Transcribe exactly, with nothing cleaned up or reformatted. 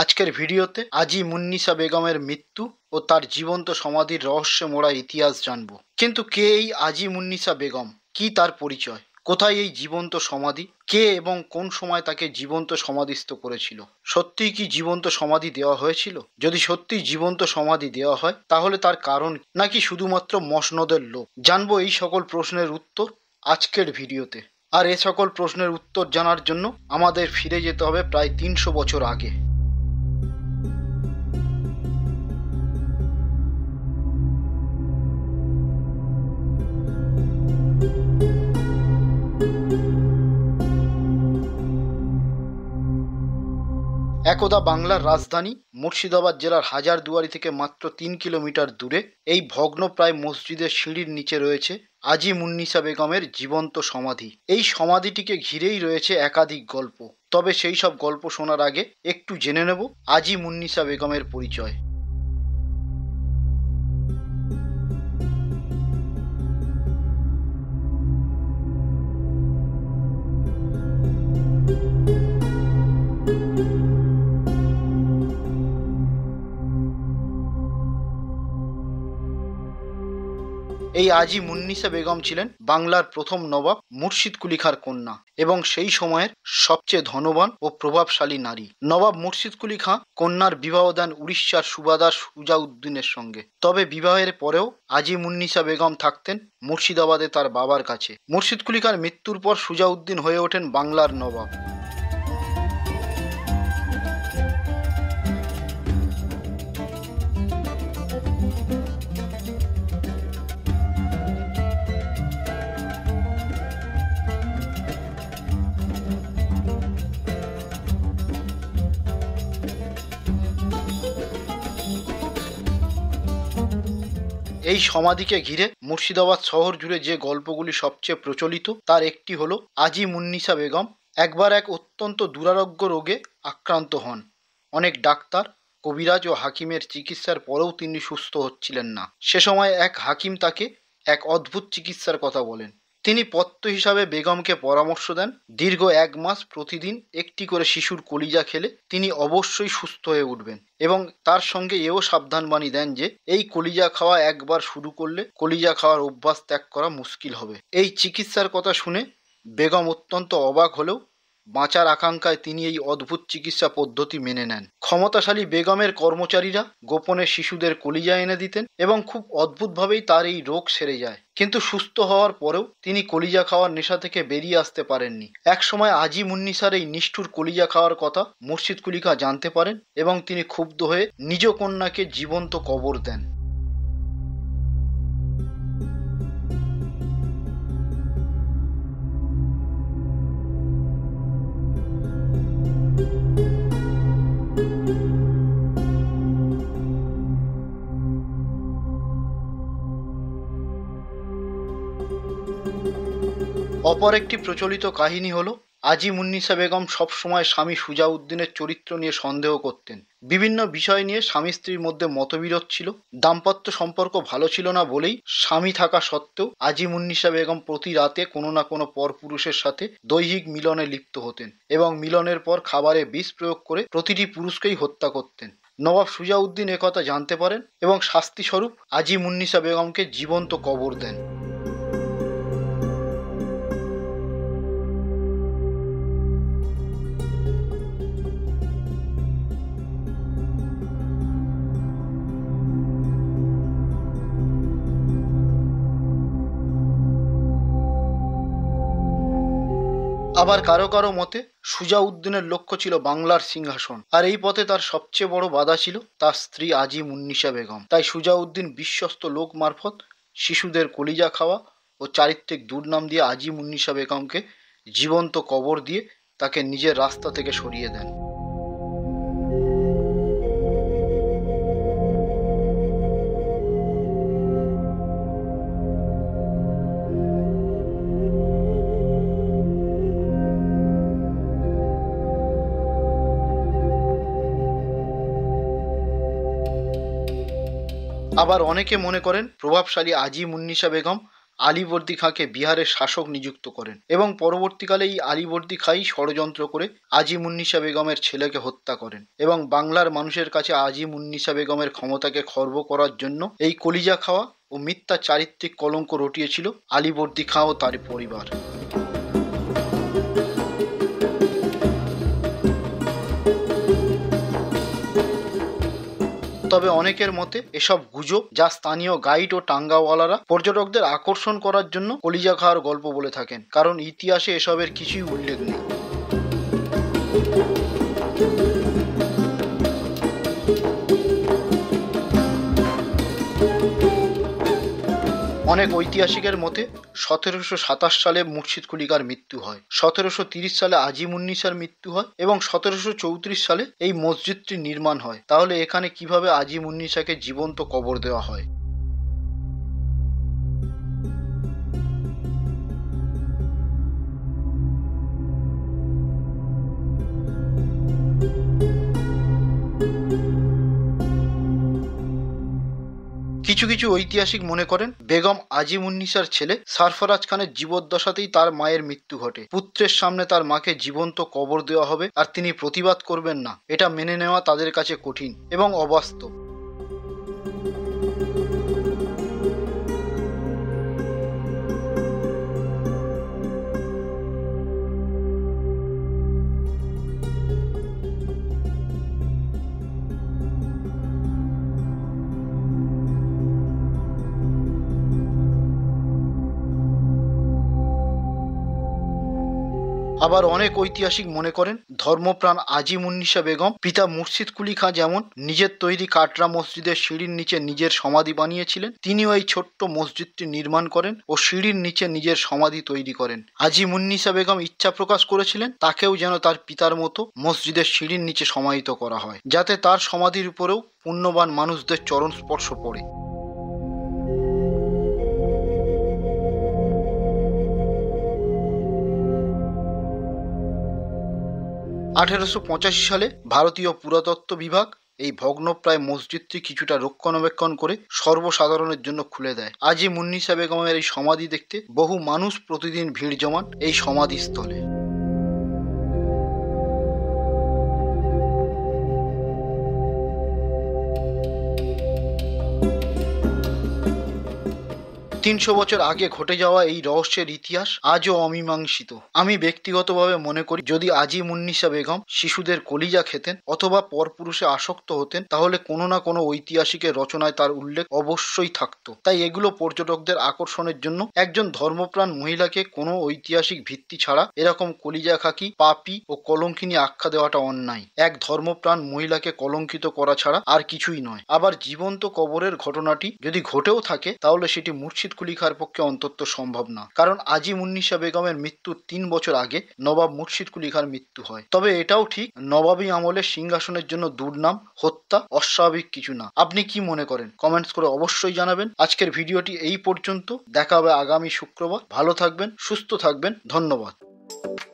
আজকের ভিডিওতে আজি মুন্নিসা বেগমের মৃত্যু ও তার জীবন্ত সমাধির রহস্যে মোড়া ইতিহাস জানব। কিন্তু কে এই আজি মুন্নিসা বেগম, কি তার পরিচয়, কোথায় এই জীবন্ত সমাধি, কে এবং কোন সময় তাকে জীবন্ত সমাধিস্থ করেছিল, সত্যিই কি জীবন্ত সমাধি দেওয়া হয়েছিল? যদি সত্যি জীবন্ত সমাধি দেওয়া হয় তাহলে তার কারণ নাকি শুধুমাত্র মসনদের লোক? জানবো এই সকল প্রশ্নের উত্তর আজকের ভিডিওতে। আর এ সকল প্রশ্নের উত্তর জানার জন্য আমাদের ফিরে যেতে হবে প্রায় তিনশো বছর আগে। একদা বাংলার রাজধানী মুর্শিদাবাদ জেলার হাজারদুয়ারি থেকে মাত্র তিন কিলোমিটার দূরে এই ভগ্নপ্রায় মসজিদের সিঁড়ির নিচে রয়েছে আজি মুন্নিসা বেগমের জীবন্ত সমাধি। এই সমাধিটিকে ঘিরেই রয়েছে একাধিক গল্প। তবে সেই সব গল্প শোনার আগে একটু জেনে নেব আজি মুন্নিসা বেগমের পরিচয়। এই আজি মুন্নিসা বেগম ছিলেন বাংলার প্রথম নবাব মুর্শিদ কুলি খাঁর কন্যা এবং সেই সময়ের সবচেয়ে ধনবান ও প্রভাবশালী নারী। নবাব মুর্শিদ কুলি খাঁ কন্যার বিবাহ দেন উড়িষ্যার সুবাদার সুজাউদ্দিনের সঙ্গে। তবে বিবাহের পরেও আজি মুন্নিসা বেগম থাকতেন মুর্শিদাবাদে তার বাবার কাছে। মুর্শিদ কুলি খাঁর মৃত্যুর পর সুজাউদ্দিন হয়ে ওঠেন বাংলার নবাব। এই সমাধিকে ঘিরে মুর্শিদাবাদ শহর জুড়ে যে গল্পগুলি সবচেয়ে প্রচলিত তার একটি হলো আজি মুন্নিসা বেগম একবার এক অত্যন্ত দুরারোগ্য রোগে আক্রান্ত হন। অনেক ডাক্তার, কবিরাজ ও হাকিমের চিকিৎসার পরেও তিনি সুস্থ হচ্ছিলেন না। সে সময় এক হাকিম তাকে এক অদ্ভুত চিকিৎসার কথা বলেন। তিনি পথ্য হিসাবে বেগমকে পরামর্শ দেন দীর্ঘ এক মাস প্রতিদিন একটি করে শিশুর কলিজা খেলে তিনি অবশ্যই সুস্থ হয়ে উঠবেন এবং তার সঙ্গে এও সাবধানবাণী দেন যে এই কলিজা খাওয়া একবার শুরু করলে কলিজা খাওয়ার অভ্যাস ত্যাগ করা মুশকিল হবে। এই চিকিৎসার কথা শুনে বেগম অত্যন্ত অবাক হলেও বাঁচার আকাঙ্ক্ষায় তিনি এই অদ্ভুত চিকিৎসা পদ্ধতি মেনে নেন। ক্ষমতাশালী বেগমের কর্মচারীরা গোপনে শিশুদের কলিজা এনে দিতেন এবং খুব অদ্ভুতভাবেই তার এই রোগ সেরে যায়। কিন্তু সুস্থ হওয়ার পরেও তিনি কলিজা খাওয়ার নেশা থেকে বেরিয়ে আসতে পারেননি। একসময় আজি মুন্নিসার এই নিষ্ঠুর কলিজা খাওয়ার কথা মুর্শিদ কুলি খাঁ জানতে পারেন এবং তিনি ক্ষুব্ধ হয়ে নিজ কন্যাকে জীবন্ত কবর দেন। অপর একটি প্রচলিত কাহিনী হলো আজি মুন্নিসা বেগম সবসময় স্বামী সুজাউদ্দিনের চরিত্র নিয়ে সন্দেহ করতেন। বিভিন্ন বিষয় নিয়ে স্বামী স্ত্রীর মধ্যে মতবিরোধ ছিল। দাম্পত্য সম্পর্ক ভালো ছিল না বলেই স্বামী থাকা সত্ত্বেও আজি মুন্নিসা বেগম প্রতি রাতে কোনো না কোনো পরপুরুষের সাথে দৈহিক মিলনে লিপ্ত হতেন এবং মিলনের পর খাবারে বিষ প্রয়োগ করে প্রতিটি পুরুষকেই হত্যা করতেন। নবাব সুজাউদ্দিন একথা জানতে পারেন এবং শাস্তিস্বরূপ আজি মুন্নিসা বেগমকে জীবন্ত কবর দেন। আবার কারো কারো মতে সুজাউদ্দিনের লক্ষ্য ছিল বাংলার সিংহাসন, আর এই পথে তার সবচেয়ে বড় বাধা ছিল তার স্ত্রী আজি মুন্নিসা বেগম। তাই সুজাউদ্দিন বিশ্বস্ত লোক মারফত শিশুদের কলিজা খাওয়া ও চারিত্রিক দুর্নাম দিয়ে আজি মুন্নিসা বেগমকে জীবন্ত কবর দিয়ে তাকে নিজের রাস্তা থেকে সরিয়ে দেন। আবার অনেকে মনে করেন প্রভাবশালী আজি মুন্নিসা বেগম আলীবর্দী খাঁকে বিহারের শাসক নিযুক্ত করেন এবং পরবর্তীকালে এই আলীবর্দী খাঁই ষড়যন্ত্র করে আজিমুন্নিসা বেগমের ছেলেকে হত্যা করেন এবং বাংলার মানুষের কাছে আজিমুন্নিসা বেগমের ক্ষমতাকে খর্ব করার জন্য এই কলিজা খাওয়া ও মিথ্যা চারিত্রিক কলঙ্ক রটিয়েছিল আলীবর্দী খাঁ ও তার পরিবার। তবে অনেকের মতে এসব গুজব, যা স্থানীয় গাইড ও টাঙ্গাওয়ালারা পর্যটকদের আকর্ষণ করার জন্য কলিজা খাওয়ার গল্প বলে থাকেন, কারণ ইতিহাসে এসবের কিছুই উল্লেখ নেই। অনেক ঐতিহাসিকের মতে সতেরোশো সাতাশ সালে মুর্শিদ কুলিকার মৃত্যু হয়, সতেরোশো তিরিশ সালে আজিমুন্নিসার মৃত্যু হয় এবং সতেরোশো চৌত্রিশ সালে এই মসজিদটি নির্মাণ হয়। তাহলে এখানে কিভাবে আজিমুন্নিসাকে জীবন্ত কবর দেওয়া হয়? কিছু কিছু ঐতিহাসিক মনে করেন বেগম আজিমুন্নিসার ছেলে সরফরাজ খানের জীবদ্দশাতেই তার মায়ের মৃত্যু ঘটে। পুত্রের সামনে তার মাকে জীবন্ত কবর দেওয়া হবে আর তিনি প্রতিবাদ করবেন না, এটা মেনে নেওয়া তাদের কাছে কঠিন এবং অবাস্তব। আবার অনেক ঐতিহাসিক মনে করেন ধর্মপ্রাণ আজিমুন্নিসা বেগম পিতা মুর্শিদ কুলি খাঁ যেমন নিজের তৈরি কাটরা মসজিদের সিঁড়ির নিচে নিজের সমাধি বানিয়েছিলেন, তিনিও এই ছোট্ট মসজিদটি নির্মাণ করেন ও সিঁড়ির নিচে নিজের সমাধি তৈরি করেন। আজিমুন্নিসা বেগম ইচ্ছা প্রকাশ করেছিলেন তাকেও যেন তার পিতার মতো মসজিদের সিঁড়ির নিচে সমাহিত করা হয়, যাতে তার সমাধির উপরেও পুণ্যবান মানুষদের চরণ স্পর্শ পড়ে। আঠেরোশো পঁচাশি সালে ভারতীয় পুরাতত্ত্ব বিভাগ এই ভগ্নপ্রায় মসজিদটি কিছুটা রক্ষণাবেক্ষণ করে সর্বসাধারণের জন্য খুলে দেয়। আজিমুন্নিসা বেগমের এই সমাধি দেখতে বহু মানুষ প্রতিদিন ভিড় জমান এই সমাধিস্থলে। তিনশো বছর আগে ঘটে যাওয়া এই রহস্যের ইতিহাস আজও অমীমাংসিত। আমি ব্যক্তিগতভাবে মনে করি যদি আজিমুন্নিসা বেগম শিশুদের কলিজা খেতেন অথবা পরপুরুষে আসক্ত হতেন, তাহলে কোনো না কোনো ঐতিহাসিকের রচনায় তার উল্লেখ অবশ্যই থাকতো। তাই এগুলো পর্যটকদের আকর্ষণের জন্য একজন ধর্মপ্রাণ মহিলাকে কোনো ঐতিহাসিক ভিত্তি ছাড়া এরকম কলিজা খাকি, পাপী ও কলঙ্কিনী আখ্যা দেওয়াটা অন্যায়। এক ধর্মপ্রাণ মহিলাকে কলঙ্কিত করা ছাড়া আর কিছুই নয়। আবার জীবন্ত কবরের ঘটনাটি যদি ঘটেও থাকে তাহলে সেটি মুর্শিদ কুলি খাঁর পক্ষে অন্তত সম্ভব না, কারণ আজিমুন্নিসা বেগমের মৃত্যুর তিন বছর আগে নবাব মুর্শিদ কুলি খাঁর মৃত্যু হয়। তবে এটাও ঠিক নবাবী আমলে সিংহাসনের জন্য দুর্নাম, হত্যা অস্বাভাবিক কিছু না। আপনি কি মনে করেন কমেন্টস করে অবশ্যই জানাবেন। আজকের ভিডিওটি এই পর্যন্ত, দেখা হবে আগামী শুক্রবার। ভালো থাকবেন, সুস্থ থাকবেন, ধন্যবাদ।